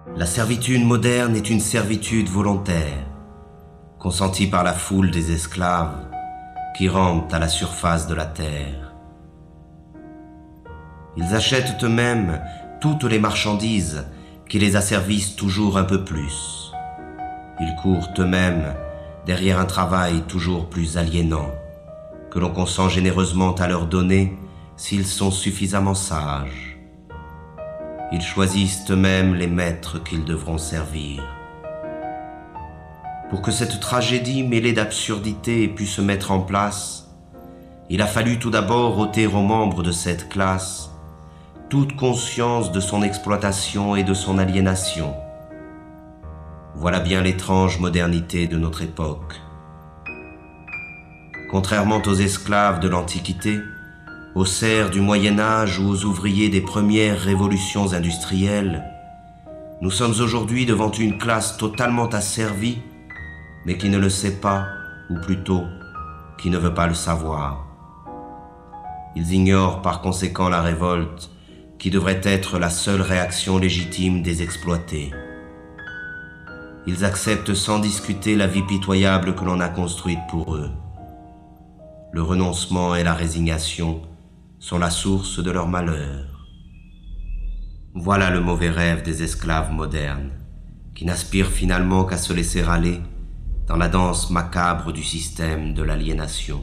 La servitude moderne est une servitude volontaire, consentie par la foule des esclaves qui rampent à la surface de la terre. Ils achètent eux-mêmes toutes les marchandises qui les asservissent toujours un peu plus. Ils courent eux-mêmes derrière un travail toujours plus aliénant, que l'on consent généreusement à leur donner s'ils sont suffisamment sages. Ils choisissent eux-mêmes les maîtres qu'ils devront servir. Pour que cette tragédie mêlée d'absurdité ait pu se mettre en place, il a fallu tout d'abord ôter aux membres de cette classe toute conscience de son exploitation et de son aliénation. Voilà bien l'étrange modernité de notre époque. Contrairement aux esclaves de l'Antiquité, aux serfs du Moyen-Âge ou aux ouvriers des premières révolutions industrielles, nous sommes aujourd'hui devant une classe totalement asservie, mais qui ne le sait pas, ou plutôt, qui ne veut pas le savoir. Ils ignorent par conséquent la révolte, qui devrait être la seule réaction légitime des exploités. Ils acceptent sans discuter la vie pitoyable que l'on a construite pour eux. Le renoncement et la résignation sont la source de leur malheur. Voilà le mauvais rêve des esclaves modernes, qui n'aspirent finalement qu'à se laisser aller dans la danse macabre du système de l'aliénation.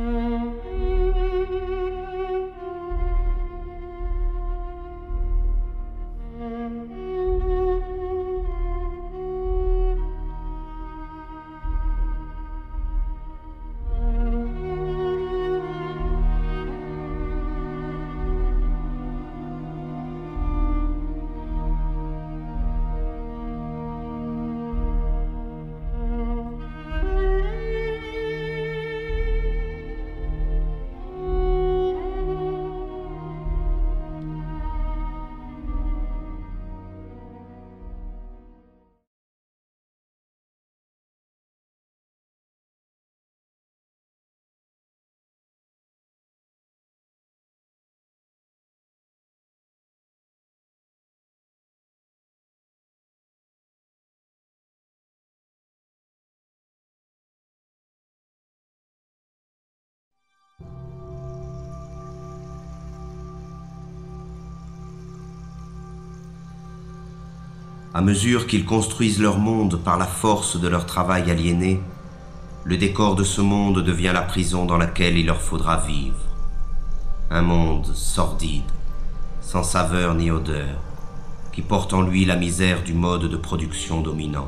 À mesure qu'ils construisent leur monde par la force de leur travail aliéné, le décor de ce monde devient la prison dans laquelle il leur faudra vivre. Un monde sordide, sans saveur ni odeur, qui porte en lui la misère du mode de production dominant.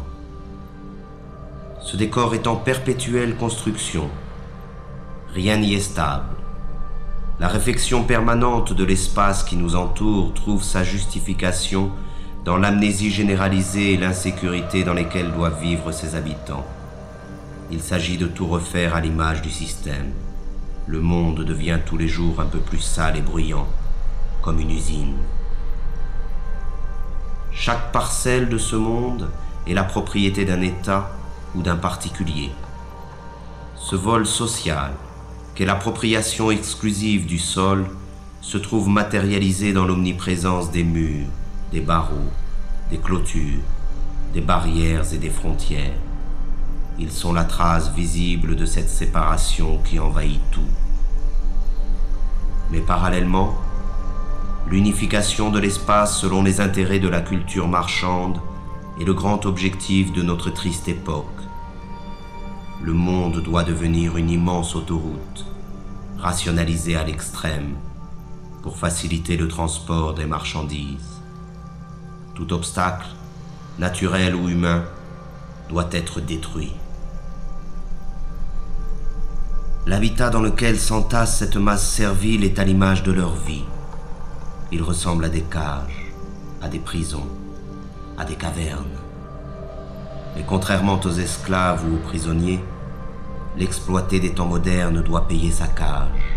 Ce décor est en perpétuelle construction. Rien n'y est stable. La réflexion permanente de l'espace qui nous entoure trouve sa justification dans l'amnésie généralisée et l'insécurité dans lesquelles doivent vivre ses habitants. Il s'agit de tout refaire à l'image du système. Le monde devient tous les jours un peu plus sale et bruyant, comme une usine. Chaque parcelle de ce monde est la propriété d'un État ou d'un particulier. Ce vol social, qu'est l'appropriation exclusive du sol, se trouve matérialisé dans l'omniprésence des murs, des barreaux, des clôtures, des barrières et des frontières. Ils sont la trace visible de cette séparation qui envahit tout. Mais parallèlement, l'unification de l'espace selon les intérêts de la culture marchande est le grand objectif de notre triste époque. Le monde doit devenir une immense autoroute, rationalisée à l'extrême, pour faciliter le transport des marchandises. Tout obstacle, naturel ou humain, doit être détruit. L'habitat dans lequel s'entasse cette masse servile est à l'image de leur vie. Il ressemble à des cages, à des prisons, à des cavernes. Mais contrairement aux esclaves ou aux prisonniers, l'exploité des temps modernes doit payer sa cage.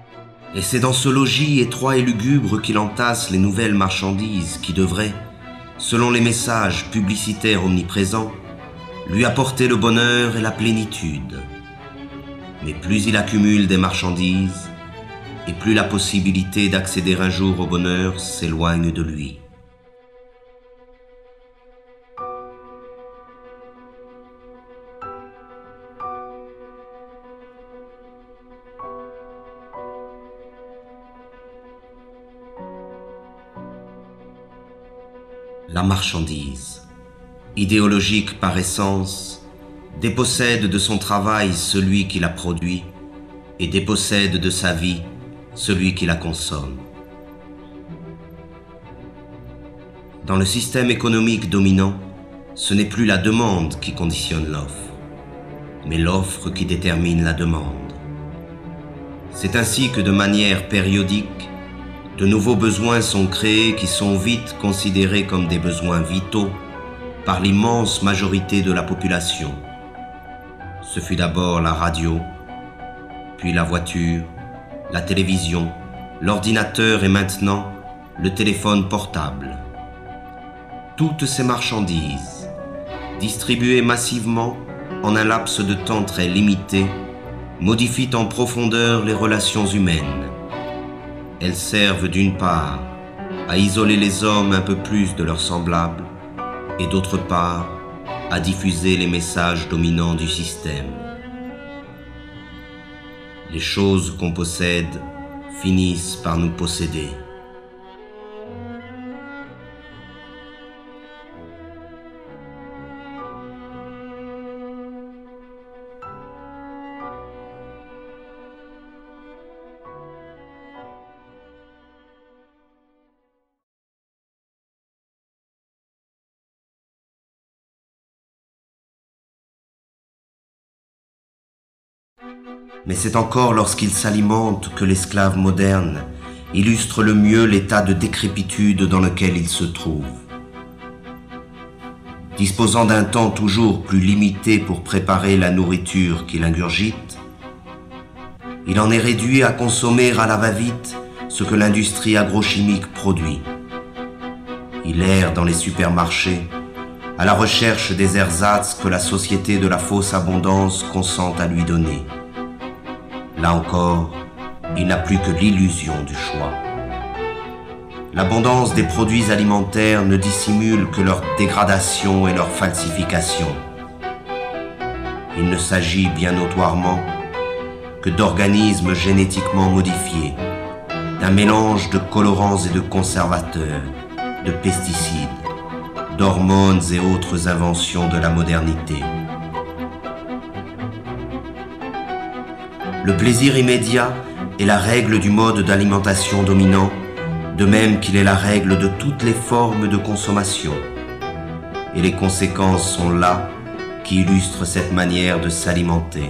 Et c'est dans ce logis étroit et lugubre qu'il entasse les nouvelles marchandises qui devraient, selon les messages publicitaires omniprésents, lui apporter le bonheur et la plénitude. Mais plus il accumule des marchandises, et plus la possibilité d'accéder un jour au bonheur s'éloigne de lui. La marchandise, idéologique par essence, dépossède de son travail celui qui la produit et dépossède de sa vie celui qui la consomme. Dans le système économique dominant, ce n'est plus la demande qui conditionne l'offre, mais l'offre qui détermine la demande. C'est ainsi que de manière périodique, de nouveaux besoins sont créés qui sont vite considérés comme des besoins vitaux par l'immense majorité de la population. Ce fut d'abord la radio, puis la voiture, la télévision, l'ordinateur et maintenant le téléphone portable. Toutes ces marchandises, distribuées massivement en un laps de temps très limité, modifient en profondeur les relations humaines. Elles servent d'une part à isoler les hommes un peu plus de leurs semblables et d'autre part à diffuser les messages dominants du système. Les choses qu'on possède finissent par nous posséder. Mais c'est encore lorsqu'il s'alimente que l'esclave moderne illustre le mieux l'état de décrépitude dans lequel il se trouve. Disposant d'un temps toujours plus limité pour préparer la nourriture qu'il ingurgite, il en est réduit à consommer à la va-vite ce que l'industrie agrochimique produit. Il erre dans les supermarchés à la recherche des ersatz que la société de la fausse abondance consent à lui donner. Là encore, il n'a plus que l'illusion du choix. L'abondance des produits alimentaires ne dissimule que leur dégradation et leur falsification. Il ne s'agit bien notoirement que d'organismes génétiquement modifiés, d'un mélange de colorants et de conservateurs, de pesticides, d'hormones et autres inventions de la modernité. Le plaisir immédiat est la règle du mode d'alimentation dominant, de même qu'il est la règle de toutes les formes de consommation. Et les conséquences sont là qui illustrent cette manière de s'alimenter.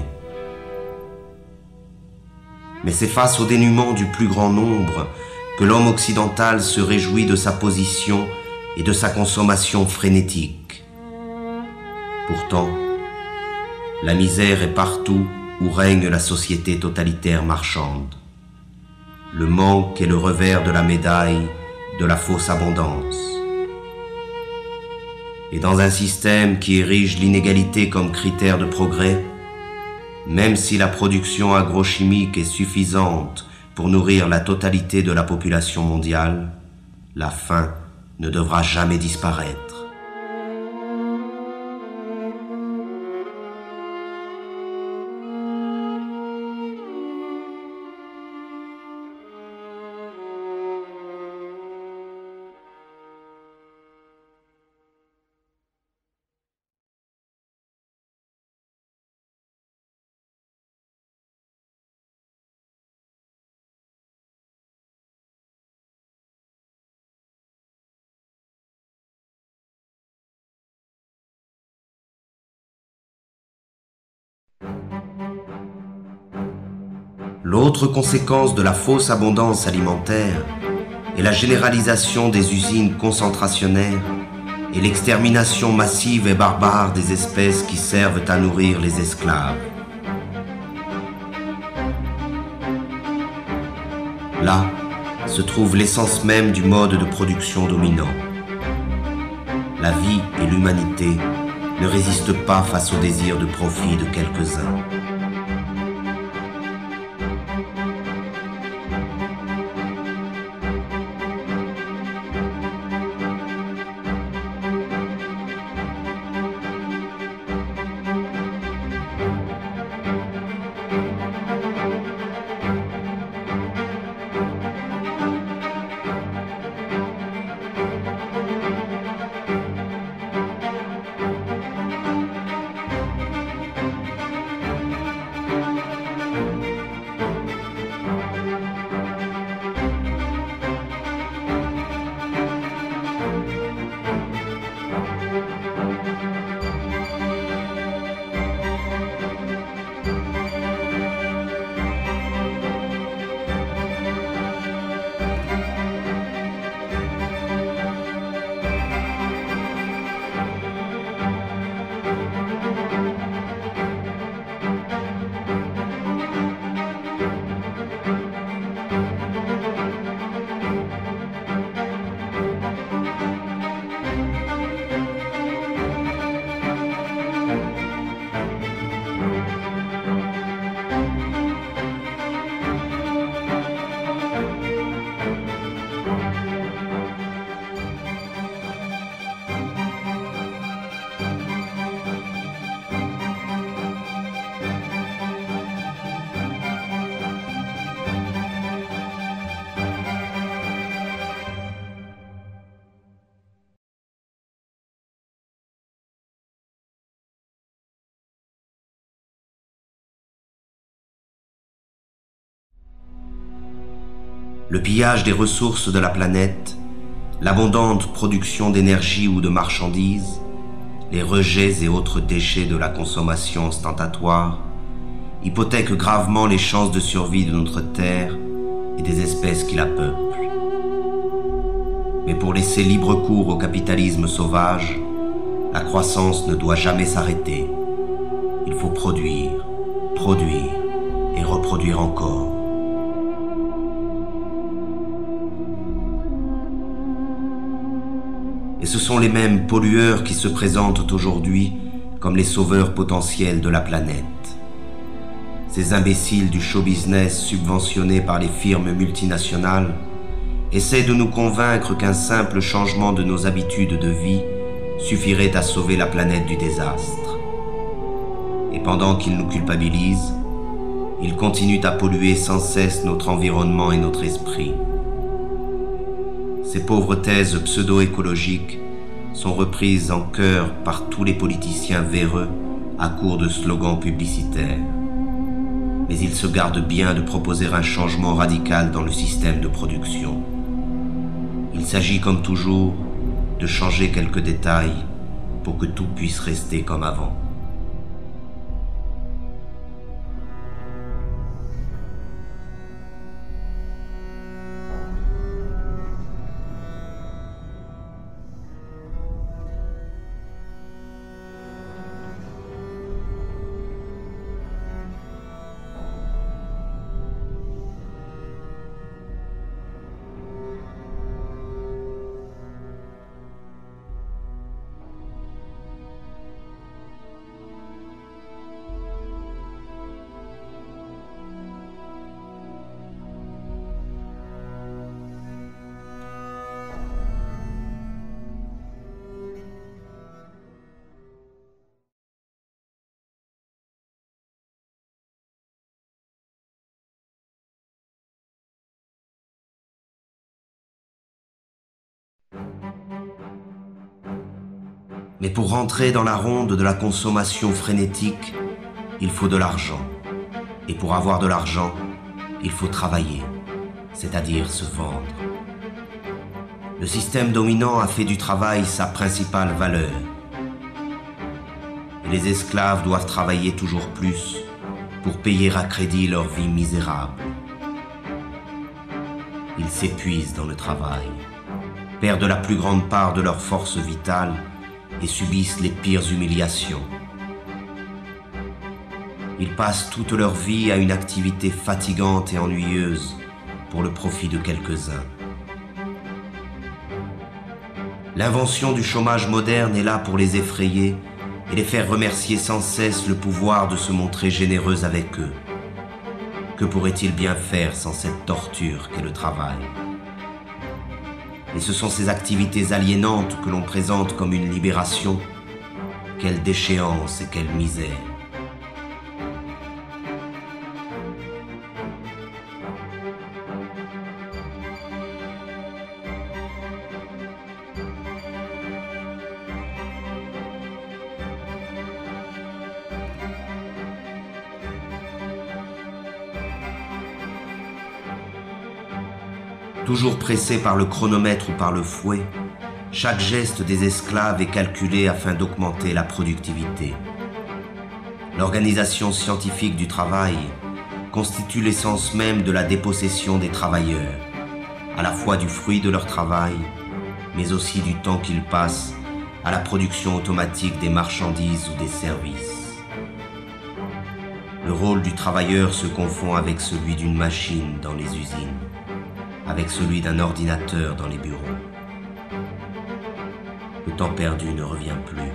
Mais c'est face au dénuement du plus grand nombre que l'homme occidental se réjouit de sa position et de sa consommation frénétique. Pourtant, la misère est partout où règne la société totalitaire marchande. Le manque est le revers de la médaille de la fausse abondance. Et dans un système qui érige l'inégalité comme critère de progrès, même si la production agrochimique est suffisante pour nourrir la totalité de la population mondiale, la faim ne devra jamais disparaître. L'autre conséquence de la fausse abondance alimentaire est la généralisation des usines concentrationnaires et l'extermination massive et barbare des espèces qui servent à nourrir les esclaves. Là se trouve l'essence même du mode de production dominant. La vie et l'humanité ne résistent pas face au désir de profit de quelques-uns. Le pillage des ressources de la planète, l'abondante production d'énergie ou de marchandises, les rejets et autres déchets de la consommation ostentatoire hypothèquent gravement les chances de survie de notre Terre et des espèces qui la peuplent. Mais pour laisser libre cours au capitalisme sauvage, la croissance ne doit jamais s'arrêter. Il faut produire, produire et reproduire encore. Et ce sont les mêmes pollueurs qui se présentent aujourd'hui comme les sauveurs potentiels de la planète. Ces imbéciles du show business subventionnés par les firmes multinationales essaient de nous convaincre qu'un simple changement de nos habitudes de vie suffirait à sauver la planète du désastre. Et pendant qu'ils nous culpabilisent, ils continuent à polluer sans cesse notre environnement et notre esprit. Ces pauvres thèses pseudo-écologiques sont reprises en chœur par tous les politiciens véreux à court de slogans publicitaires. Mais ils se gardent bien de proposer un changement radical dans le système de production. Il s'agit comme toujours de changer quelques détails pour que tout puisse rester comme avant. Mais pour rentrer dans la ronde de la consommation frénétique, il faut de l'argent. Et pour avoir de l'argent, il faut travailler, c'est-à-dire se vendre. Le système dominant a fait du travail sa principale valeur. Et les esclaves doivent travailler toujours plus pour payer à crédit leur vie misérable. Ils s'épuisent dans le travail, perdent la plus grande part de leur force vitale et subissent les pires humiliations. Ils passent toute leur vie à une activité fatigante et ennuyeuse pour le profit de quelques-uns. L'invention du chômage moderne est là pour les effrayer et les faire remercier sans cesse le pouvoir de se montrer généreux avec eux. Que pourraient-ils bien faire sans cette torture qu'est le travail? Et ce sont ces activités aliénantes que l'on présente comme une libération. Quelle déchéance et quelle misère! Toujours pressés par le chronomètre ou par le fouet, chaque geste des esclaves est calculé afin d'augmenter la productivité. L'organisation scientifique du travail constitue l'essence même de la dépossession des travailleurs, à la fois du fruit de leur travail, mais aussi du temps qu'ils passent à la production automatique des marchandises ou des services. Le rôle du travailleur se confond avec celui d'une machine dans les usines, avec celui d'un ordinateur dans les bureaux. Le temps perdu ne revient plus.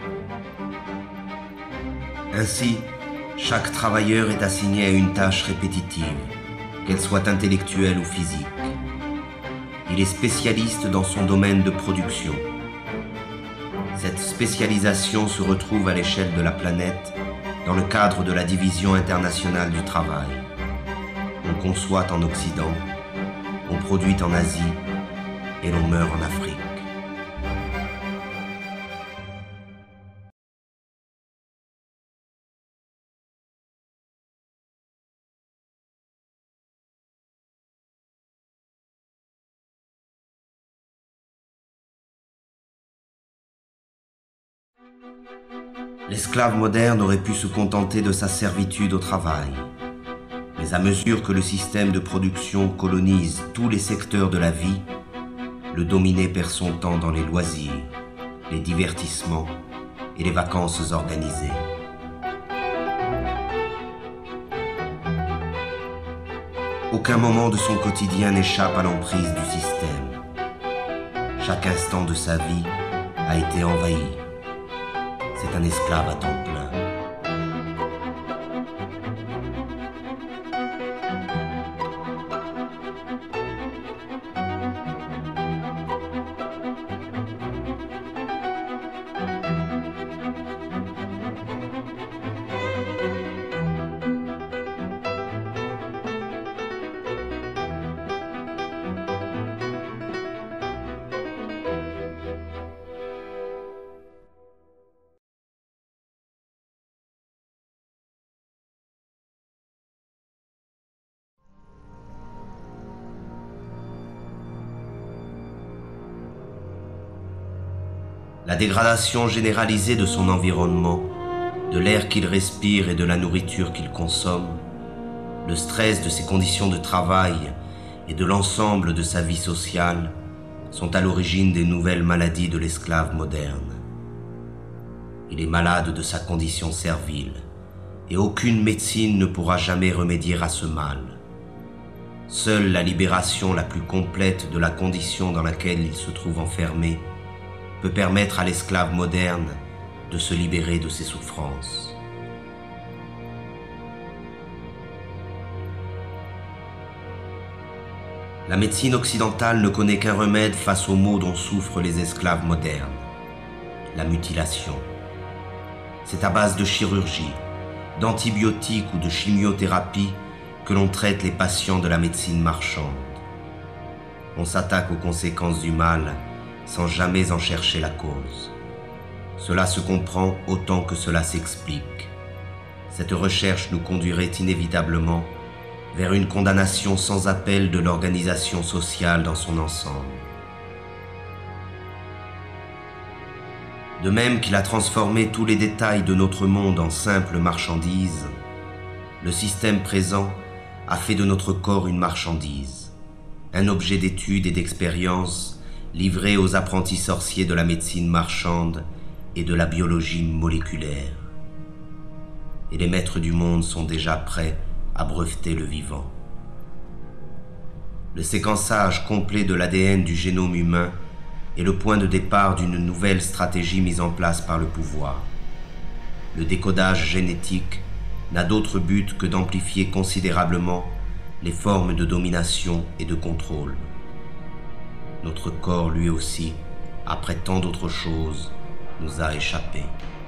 Ainsi, chaque travailleur est assigné à une tâche répétitive, qu'elle soit intellectuelle ou physique. Il est spécialiste dans son domaine de production. Cette spécialisation se retrouve à l'échelle de la planète dans le cadre de la Division internationale du travail. On conçoit en Occident, on produit en Asie et l'on meurt en Afrique. L'esclave moderne aurait pu se contenter de sa servitude au travail. Mais à mesure que le système de production colonise tous les secteurs de la vie, le dominé perd son temps dans les loisirs, les divertissements et les vacances organisées. Aucun moment de son quotidien n'échappe à l'emprise du système. Chaque instant de sa vie a été envahi. C'est un esclave à temps plein. La dégradation généralisée de son environnement, de l'air qu'il respire et de la nourriture qu'il consomme, le stress de ses conditions de travail et de l'ensemble de sa vie sociale sont à l'origine des nouvelles maladies de l'esclave moderne. Il est malade de sa condition servile et aucune médecine ne pourra jamais remédier à ce mal. Seule la libération la plus complète de la condition dans laquelle il se trouve enfermé peut permettre à l'esclave moderne de se libérer de ses souffrances. La médecine occidentale ne connaît qu'un remède face aux maux dont souffrent les esclaves modernes, la mutilation. C'est à base de chirurgie, d'antibiotiques ou de chimiothérapie que l'on traite les patients de la médecine marchande. On s'attaque aux conséquences du mal sans jamais en chercher la cause. Cela se comprend autant que cela s'explique. Cette recherche nous conduirait inévitablement vers une condamnation sans appel de l'organisation sociale dans son ensemble. De même qu'il a transformé tous les détails de notre monde en simples marchandises, le système présent a fait de notre corps une marchandise, un objet d'étude et d'expérience livré aux apprentis sorciers de la médecine marchande et de la biologie moléculaire. Et les maîtres du monde sont déjà prêts à breveter le vivant. Le séquençage complet de l'ADN du génome humain est le point de départ d'une nouvelle stratégie mise en place par le pouvoir. Le décodage génétique n'a d'autre but que d'amplifier considérablement les formes de domination et de contrôle. Notre corps, lui aussi, après tant d'autres choses, nous a échappé.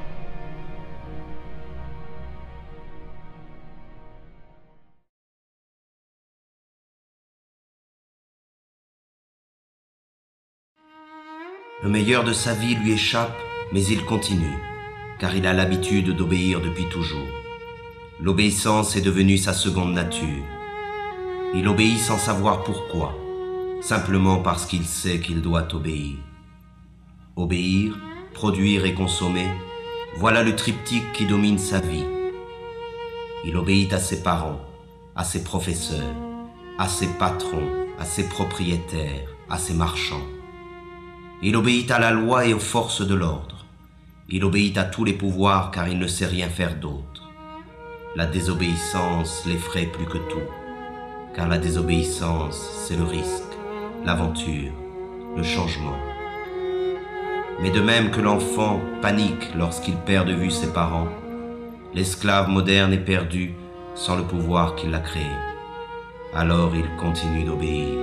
Le meilleur de sa vie lui échappe, mais il continue, car il a l'habitude d'obéir depuis toujours. L'obéissance est devenue sa seconde nature. Il obéit sans savoir pourquoi, simplement parce qu'il sait qu'il doit obéir. Obéir, produire et consommer, voilà le triptyque qui domine sa vie. Il obéit à ses parents, à ses professeurs, à ses patrons, à ses propriétaires, à ses marchands. Il obéit à la loi et aux forces de l'ordre. Il obéit à tous les pouvoirs car il ne sait rien faire d'autre. La désobéissance l'effraie plus que tout, car la désobéissance, c'est le risque, l'aventure, le changement. Mais de même que l'enfant panique lorsqu'il perd de vue ses parents, l'esclave moderne est perdu sans le pouvoir qui l'a créé. Alors il continue d'obéir.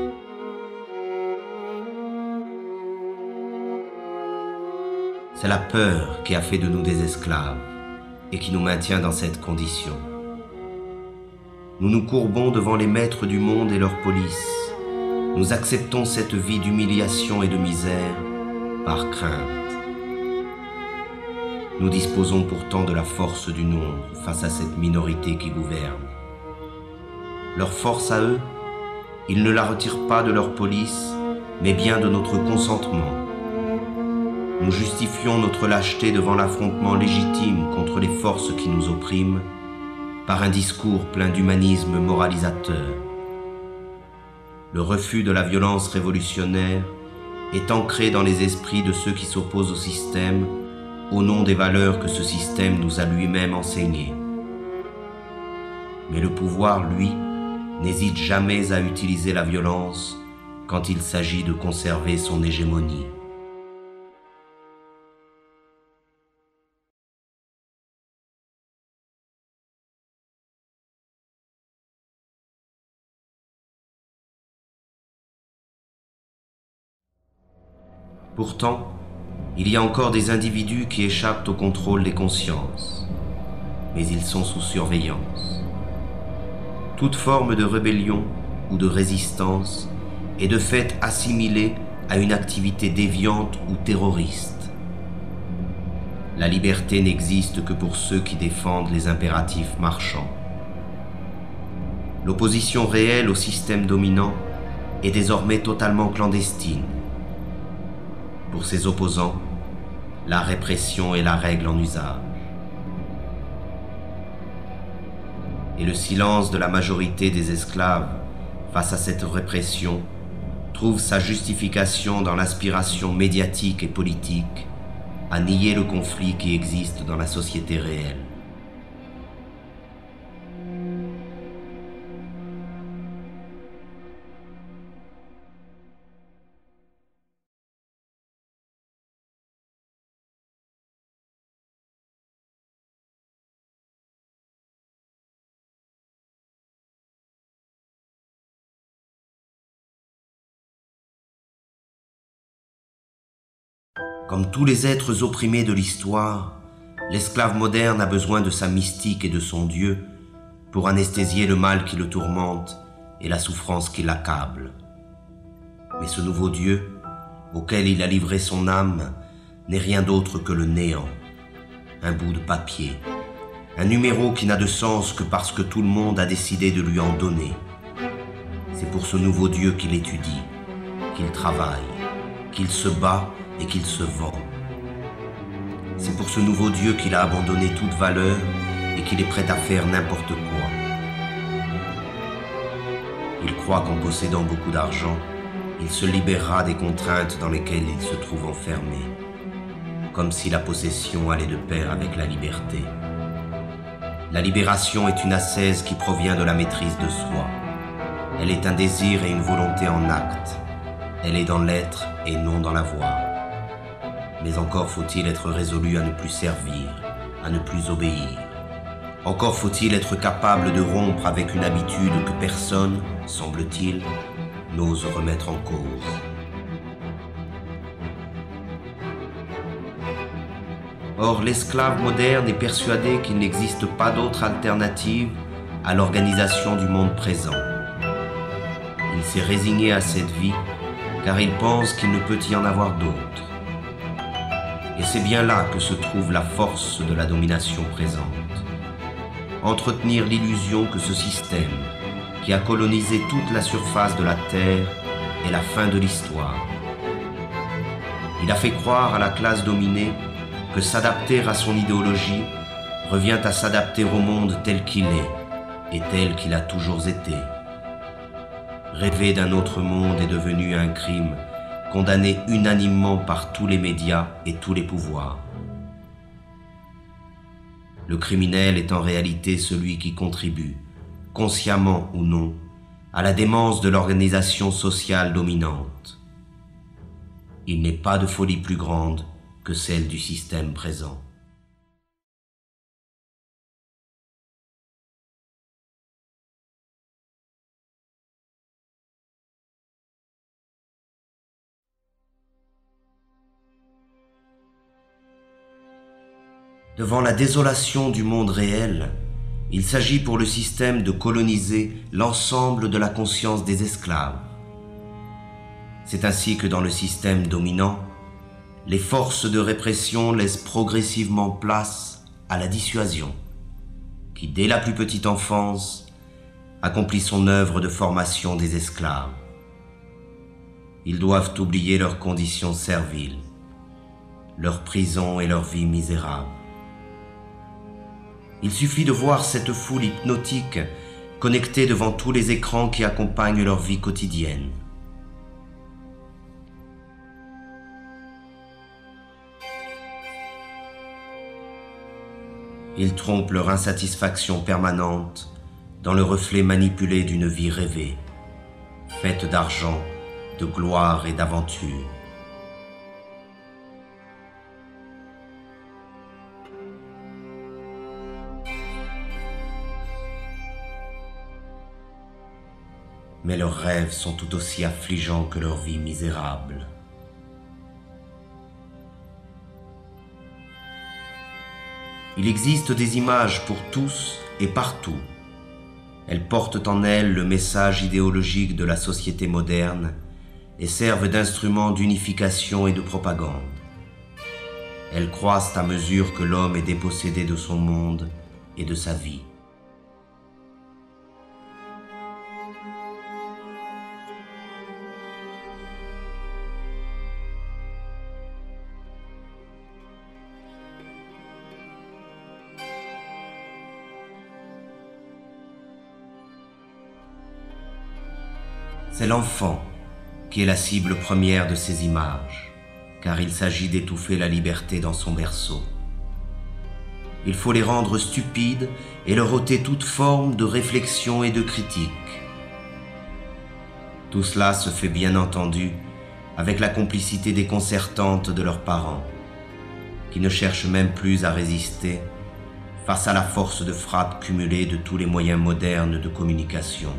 C'est la peur qui a fait de nous des esclaves et qui nous maintient dans cette condition. Nous nous courbons devant les maîtres du monde et leur police. Nous acceptons cette vie d'humiliation et de misère par crainte. Nous disposons pourtant de la force du nombre face à cette minorité qui gouverne. Leur force à eux, ils ne la retirent pas de leur police, mais bien de notre consentement. Nous justifions notre lâcheté devant l'affrontement légitime contre les forces qui nous oppriment par un discours plein d'humanisme moralisateur. Le refus de la violence révolutionnaire est ancré dans les esprits de ceux qui s'opposent au système au nom des valeurs que ce système nous a lui-même enseignées. Mais le pouvoir, lui, n'hésite jamais à utiliser la violence quand il s'agit de conserver son hégémonie. Pourtant, il y a encore des individus qui échappent au contrôle des consciences, mais ils sont sous surveillance. Toute forme de rébellion ou de résistance est de fait assimilée à une activité déviante ou terroriste. La liberté n'existe que pour ceux qui défendent les impératifs marchands. L'opposition réelle au système dominant est désormais totalement clandestine. Pour ses opposants, la répression est la règle en usage. Et le silence de la majorité des esclaves face à cette répression trouve sa justification dans l'aspiration médiatique et politique à nier le conflit qui existe dans la société réelle. Comme tous les êtres opprimés de l'histoire, l'esclave moderne a besoin de sa mystique et de son Dieu pour anesthésier le mal qui le tourmente et la souffrance qui l'accable. Mais ce nouveau Dieu, auquel il a livré son âme, n'est rien d'autre que le néant, un bout de papier, un numéro qui n'a de sens que parce que tout le monde a décidé de lui en donner. C'est pour ce nouveau Dieu qu'il étudie, qu'il travaille, qu'il se bat et qu'il se vend. C'est pour ce nouveau Dieu qu'il a abandonné toute valeur et qu'il est prêt à faire n'importe quoi. Il croit qu'en possédant beaucoup d'argent, il se libérera des contraintes dans lesquelles il se trouve enfermé, comme si la possession allait de pair avec la liberté. La libération est une ascèse qui provient de la maîtrise de soi. Elle est un désir et une volonté en acte. Elle est dans l'être et non dans la voix. Mais encore faut-il être résolu à ne plus servir, à ne plus obéir. Encore faut-il être capable de rompre avec une habitude que personne, semble-t-il, n'ose remettre en cause. Or, l'esclave moderne est persuadé qu'il n'existe pas d'autre alternative à l'organisation du monde présent. Il s'est résigné à cette vie car il pense qu'il ne peut y en avoir d'autre. Et c'est bien là que se trouve la force de la domination présente. Entretenir l'illusion que ce système, qui a colonisé toute la surface de la Terre, est la fin de l'histoire. Il a fait croire à la classe dominée que s'adapter à son idéologie revient à s'adapter au monde tel qu'il est et tel qu'il a toujours été. Rêver d'un autre monde est devenu un crime, condamné unanimement par tous les médias et tous les pouvoirs. Le criminel est en réalité celui qui contribue, consciemment ou non, à la démence de l'organisation sociale dominante. Il n'est pas de folie plus grande que celle du système présent. Devant la désolation du monde réel, il s'agit pour le système de coloniser l'ensemble de la conscience des esclaves. C'est ainsi que dans le système dominant, les forces de répression laissent progressivement place à la dissuasion, qui dès la plus petite enfance accomplit son œuvre de formation des esclaves. Ils doivent oublier leurs conditions serviles, leur prison et leur vie misérable. Il suffit de voir cette foule hypnotique connectée devant tous les écrans qui accompagnent leur vie quotidienne. Ils trompent leur insatisfaction permanente dans le reflet manipulé d'une vie rêvée, faite d'argent, de gloire et d'aventure. Mais leurs rêves sont tout aussi affligeants que leur vie misérable. Il existe des images pour tous et partout. Elles portent en elles le message idéologique de la société moderne et servent d'instruments d'unification et de propagande. Elles croissent à mesure que l'homme est dépossédé de son monde et de sa vie. C'est l'enfant qui est la cible première de ces images, car il s'agit d'étouffer la liberté dans son berceau. Il faut les rendre stupides et leur ôter toute forme de réflexion et de critique. Tout cela se fait bien entendu avec la complicité déconcertante de leurs parents, qui ne cherchent même plus à résister face à la force de frappe cumulée de tous les moyens modernes de communication.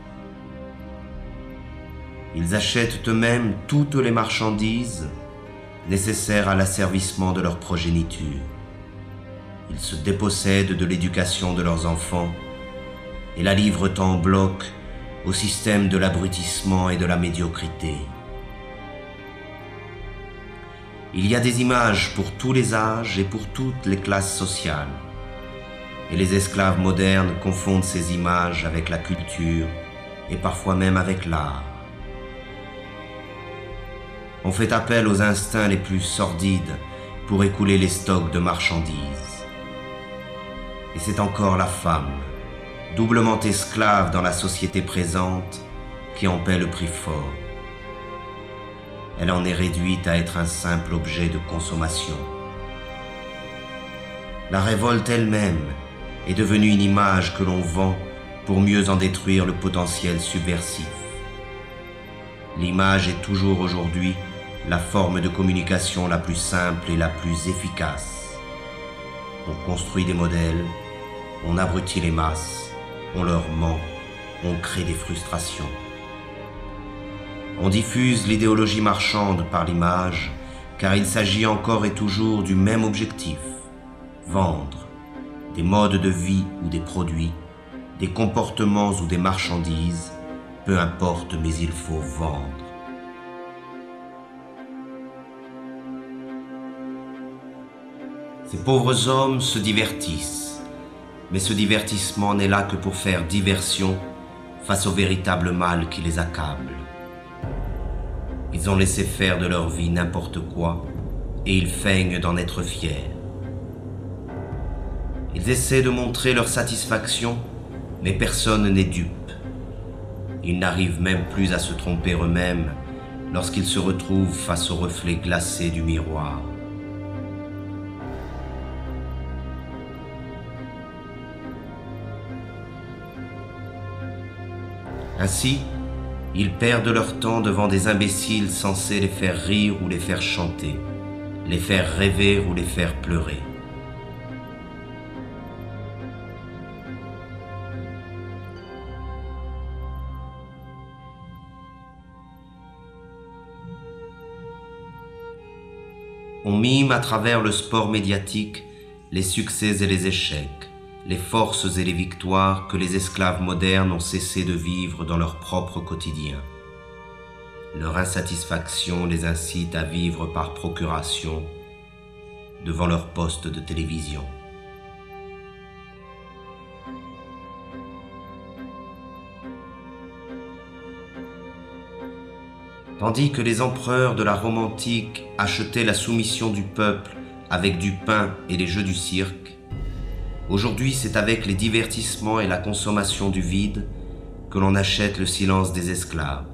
Ils achètent eux-mêmes toutes les marchandises nécessaires à l'asservissement de leur progéniture. Ils se dépossèdent de l'éducation de leurs enfants et la livrent en bloc au système de l'abrutissement et de la médiocrité. Il y a des images pour tous les âges et pour toutes les classes sociales. Et les esclaves modernes confondent ces images avec la culture et parfois même avec l'art. On fait appel aux instincts les plus sordides pour écouler les stocks de marchandises. Et c'est encore la femme, doublement esclave dans la société présente, qui en paie le prix fort. Elle en est réduite à être un simple objet de consommation. La révolte elle-même est devenue une image que l'on vend pour mieux en détruire le potentiel subversif. L'image est toujours aujourd'hui la forme de communication la plus simple et la plus efficace. On construit des modèles, on abrutit les masses, on leur ment, on crée des frustrations. On diffuse l'idéologie marchande par l'image, car il s'agit encore et toujours du même objectif: vendre des modes de vie ou des produits, des comportements ou des marchandises, peu importe, mais il faut vendre. Ces pauvres hommes se divertissent, mais ce divertissement n'est là que pour faire diversion face au véritable mal qui les accable. Ils ont laissé faire de leur vie n'importe quoi et ils feignent d'en être fiers. Ils essaient de montrer leur satisfaction, mais personne n'est dupe. Ils n'arrivent même plus à se tromper eux-mêmes lorsqu'ils se retrouvent face au reflet glacé du miroir. Ainsi, ils perdent leur temps devant des imbéciles censés les faire rire ou les faire chanter, les faire rêver ou les faire pleurer. On mime à travers le sport médiatique les succès et les échecs, les forces et les victoires que les esclaves modernes ont cessé de vivre dans leur propre quotidien. Leur insatisfaction les incite à vivre par procuration devant leur poste de télévision. Tandis que les empereurs de la Rome antique achetaient la soumission du peuple avec du pain et les jeux du cirque, aujourd'hui c'est avec les divertissements et la consommation du vide que l'on achète le silence des esclaves.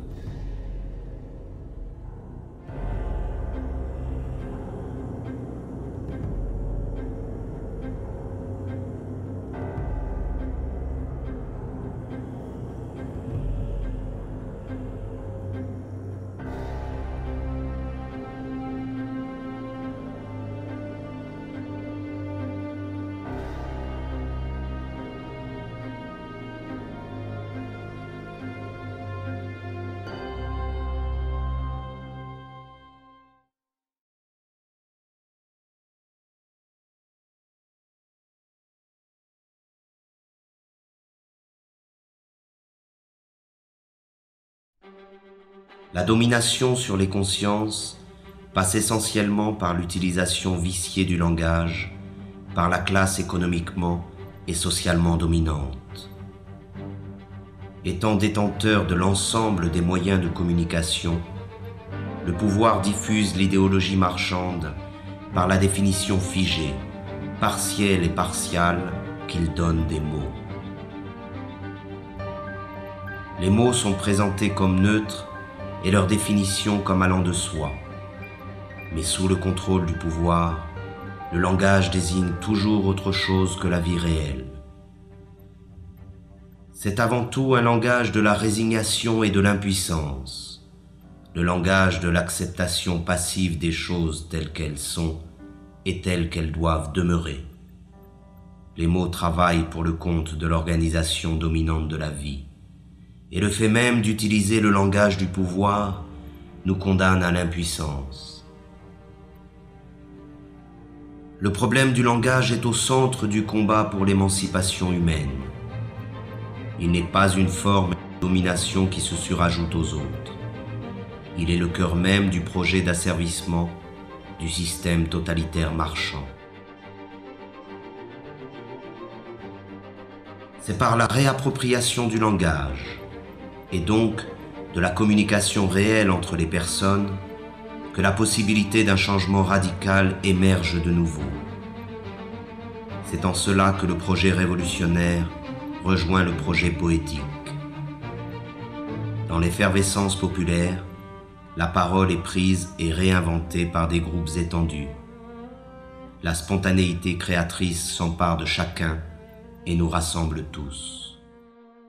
La domination sur les consciences passe essentiellement par l'utilisation viciée du langage par la classe économiquement et socialement dominante. Étant détenteur de l'ensemble des moyens de communication, le pouvoir diffuse l'idéologie marchande par la définition figée, partielle et partiale qu'il donne des mots. Les mots sont présentés comme neutres et leur définition comme allant de soi. Mais sous le contrôle du pouvoir, le langage désigne toujours autre chose que la vie réelle. C'est avant tout un langage de la résignation et de l'impuissance, le langage de l'acceptation passive des choses telles qu'elles sont et telles qu'elles doivent demeurer. Les mots travaillent pour le compte de l'organisation dominante de la vie. Et le fait même d'utiliser le langage du pouvoir nous condamne à l'impuissance. Le problème du langage est au centre du combat pour l'émancipation humaine. Il n'est pas une forme de domination qui se surajoute aux autres. Il est le cœur même du projet d'asservissement du système totalitaire marchand. C'est par la réappropriation du langage, et donc de la communication réelle entre les personnes, que la possibilité d'un changement radical émerge de nouveau. C'est en cela que le projet révolutionnaire rejoint le projet poétique. Dans l'effervescence populaire, la parole est prise et réinventée par des groupes étendus. La spontanéité créatrice s'empare de chacun et nous rassemble tous.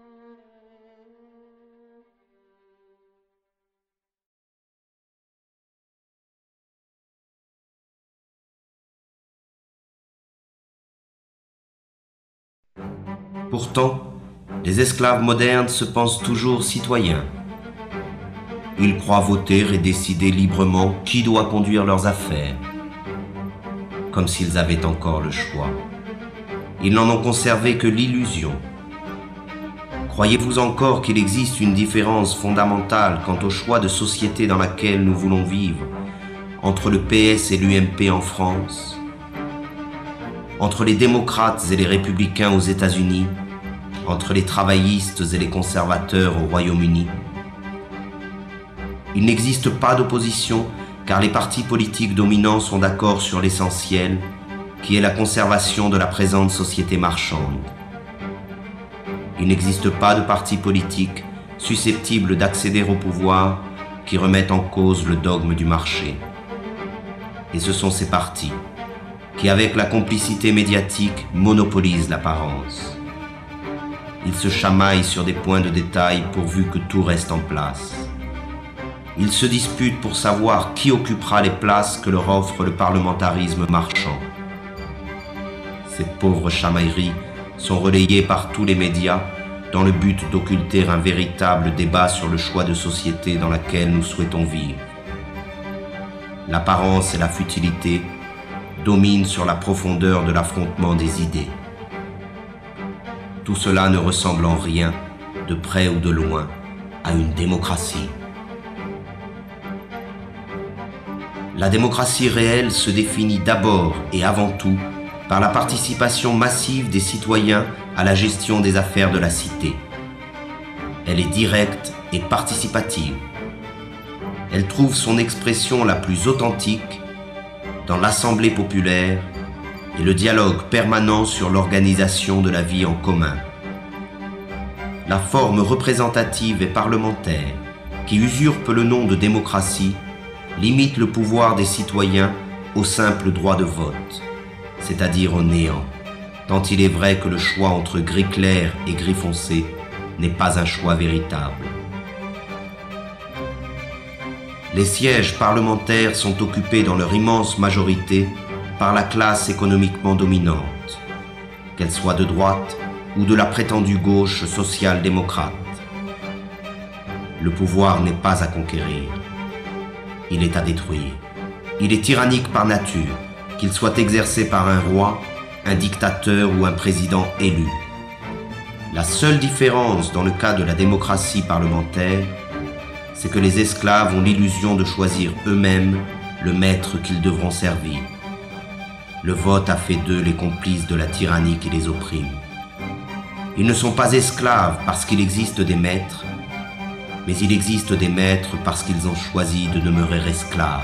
Pourtant, les esclaves modernes se pensent toujours citoyens. Ils croient voter et décider librement qui doit conduire leurs affaires, comme s'ils avaient encore le choix. Ils n'en ont conservé que l'illusion. Croyez-vous encore qu'il existe une différence fondamentale quant au choix de société dans laquelle nous voulons vivre entre le PS et l'UMP en France, entre les démocrates et les républicains aux États-Unis, entre les travaillistes et les conservateurs au Royaume-Uni? Il n'existe pas d'opposition car les partis politiques dominants sont d'accord sur l'essentiel, qui est la conservation de la présente société marchande. Il n'existe pas de parti politique susceptible d'accéder au pouvoir qui remettent en cause le dogme du marché. Et ce sont ces partis qui, avec la complicité médiatique, monopolisent l'apparence. Ils se chamaillent sur des points de détail pourvu que tout reste en place. Ils se disputent pour savoir qui occupera les places que leur offre le parlementarisme marchand. Ces pauvres chamailleries sont relayées par tous les médias dans le but d'occulter un véritable débat sur le choix de société dans laquelle nous souhaitons vivre. L'apparence et la futilité dominent sur la profondeur de l'affrontement des idées. Tout cela ne ressemble en rien, de près ou de loin, à une démocratie. La démocratie réelle se définit d'abord et avant tout par la participation massive des citoyens à la gestion des affaires de la cité. Elle est directe et participative. Elle trouve son expression la plus authentique dans l'assemblée populaire et le dialogue permanent sur l'organisation de la vie en commun. La forme représentative et parlementaire, qui usurpe le nom de démocratie, limite le pouvoir des citoyens au simple droit de vote, c'est-à-dire au néant, tant il est vrai que le choix entre gris clair et gris foncé n'est pas un choix véritable. Les sièges parlementaires sont occupés dans leur immense majorité par la classe économiquement dominante, qu'elle soit de droite ou de la prétendue gauche social-démocrate. Le pouvoir n'est pas à conquérir, il est à détruire. Il est tyrannique par nature, qu'il soit exercé par un roi, un dictateur ou un président élu. La seule différence dans le cas de la démocratie parlementaire, c'est que les esclaves ont l'illusion de choisir eux-mêmes le maître qu'ils devront servir. Le vote a fait d'eux les complices de la tyrannie qui les opprime. Ils ne sont pas esclaves parce qu'il existe des maîtres, mais il existe des maîtres parce qu'ils ont choisi de demeurer esclaves.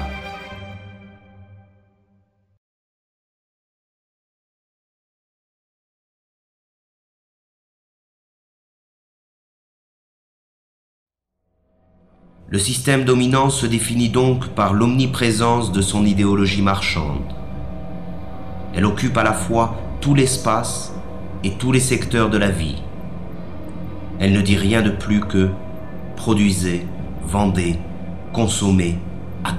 Le système dominant se définit donc par l'omniprésence de son idéologie marchande. Elle occupe à la fois tout l'espace et tous les secteurs de la vie. Elle ne dit rien de plus que « produisez, vendez, consommez, accumulez ».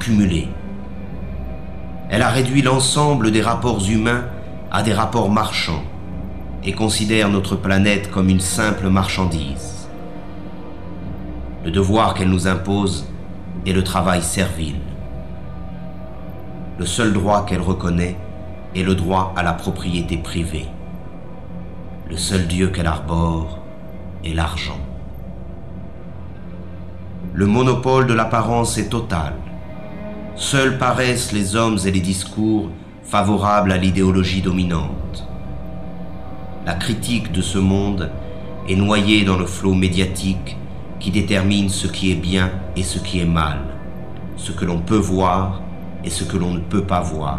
Elle a réduit l'ensemble des rapports humains à des rapports marchands et considère notre planète comme une simple marchandise. Le devoir qu'elle nous impose est le travail servile. Le seul droit qu'elle reconnaît est le droit à la propriété privée. Le seul Dieu qu'elle arbore est l'argent. Le monopole de l'apparence est total. Seuls paraissent les hommes et les discours favorables à l'idéologie dominante. La critique de ce monde est noyée dans le flot médiatique qui détermine ce qui est bien et ce qui est mal, ce que l'on peut voir et ce que l'on ne peut pas voir.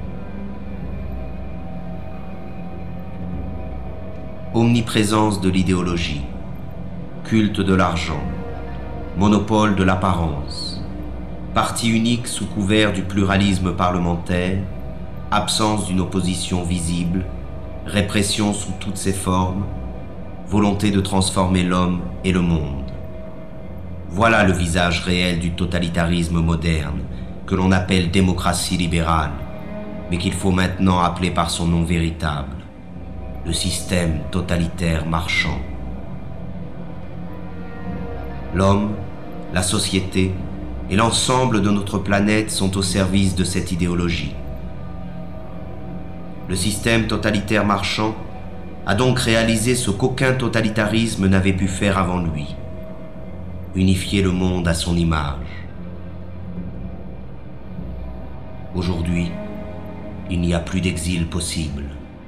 Omniprésence de l'idéologie, culte de l'argent, monopole de l'apparence, parti unique sous couvert du pluralisme parlementaire, absence d'une opposition visible, répression sous toutes ses formes, volonté de transformer l'homme et le monde. Voilà le visage réel du totalitarisme moderne, que l'on appelle démocratie libérale, mais qu'il faut maintenant appeler par son nom véritable, le système totalitaire marchand. L'homme, la société et l'ensemble de notre planète sont au service de cette idéologie. Le système totalitaire marchand a donc réalisé ce qu'aucun totalitarisme n'avait pu faire avant lui: unifier le monde à son image. Aujourd'hui, il n'y a plus d'exil possible.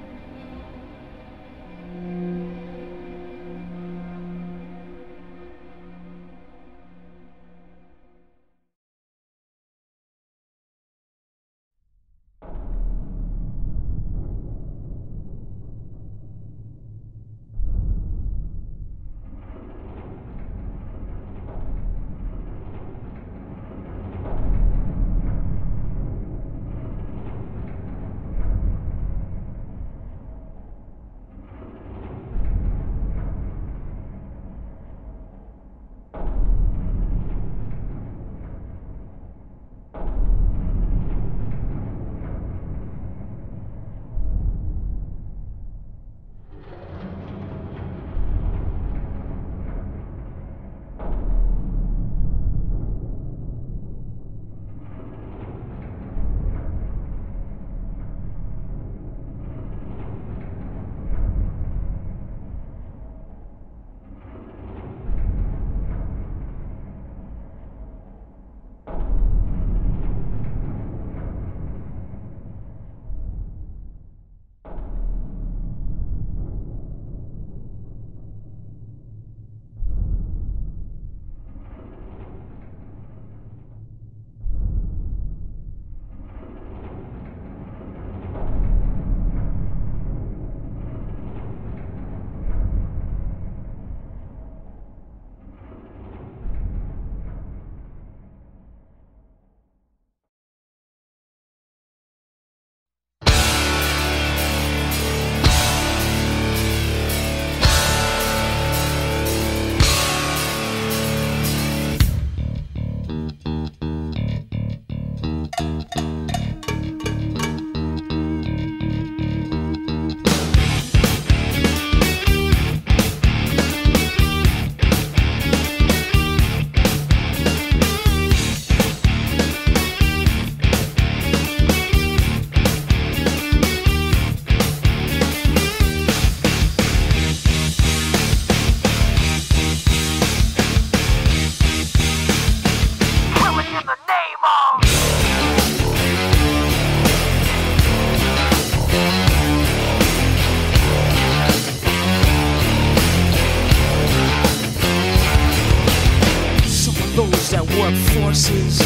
forces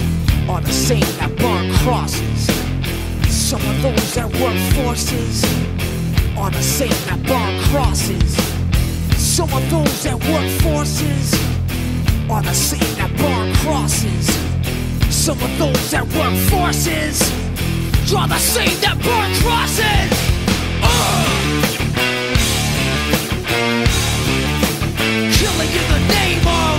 are the same that burn crosses. Some of those that work forces are the same that burn crosses. Some of those that work forces are the same that burn crosses. Some of those that work forces are the same that burn crosses. Killing in the name of,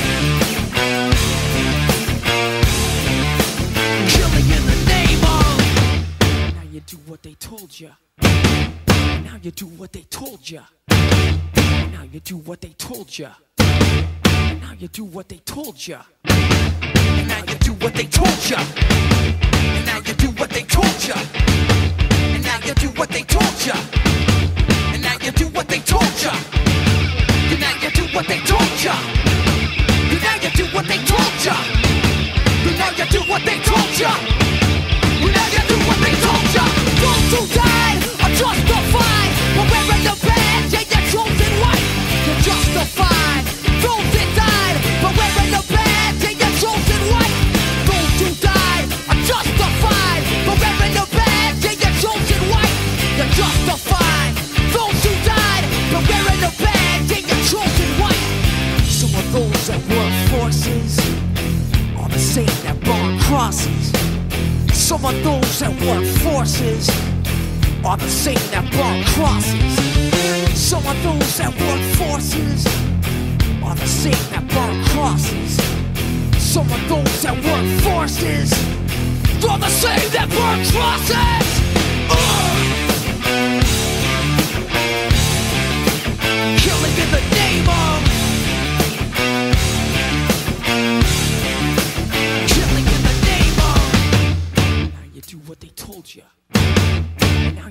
killing in the name of. Now you do what they told ya. Now you do what they told ya. Now you do what they told ya. Now you do what they told ya. And now you do what they told ya. And now you do what they told ya. And now you do what they told ya. And now you do what they told ya. And now you do what they told ya. And now you do what they told ya. And now you do what they told ya. And now you do what they told ya. Those who died are justified for wearing the badge and your chosen white. You're justified. Those that died for wearing the badge and your chosen white. Those who died are justified for wearing the badge and your chosen white. You're justified. Those who died for wearing the badge and your chosen white. Some of those that work forces are the same that burn crosses. Some of those that work forces are the same that burn crosses. Some of those that work forces are the same that burn crosses. Some of those that work forces are the same that burn crosses.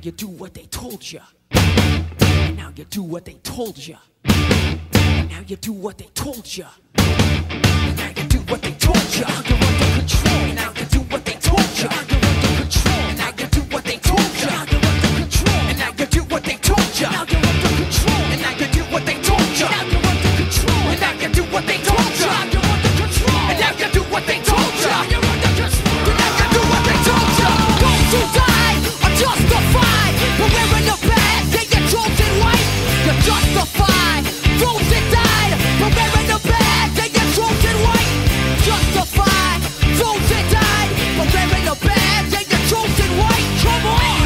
you do what they told you. And now you do what they told you. And now you do what they told you. And now you do what they told you. Now you're under control. And now you do what they told you. Now you're under control. And now you do what they told you. Now you're under control. And now you do what they told you. Now you're under control. And now you do what they told you. Now you're under control. And now you do what they told you. Now you're under control. And now you do what they told you. Now you're under control. And now you do what they told you. Those who die are justified, but wearing the badge, they get chosen white. You're justified. Those that died, but wearing the badge, they get chosen white. Justified. Those that died, but wearing the badge, they get chosen white. Come on.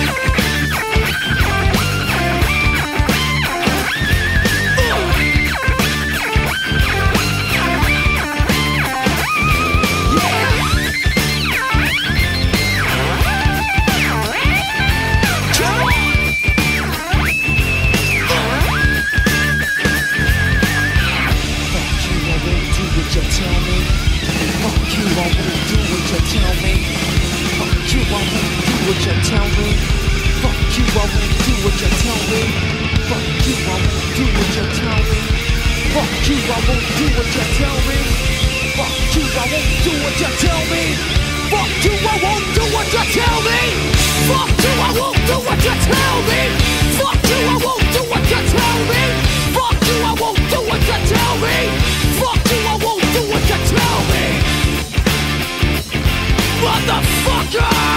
Motherfucker!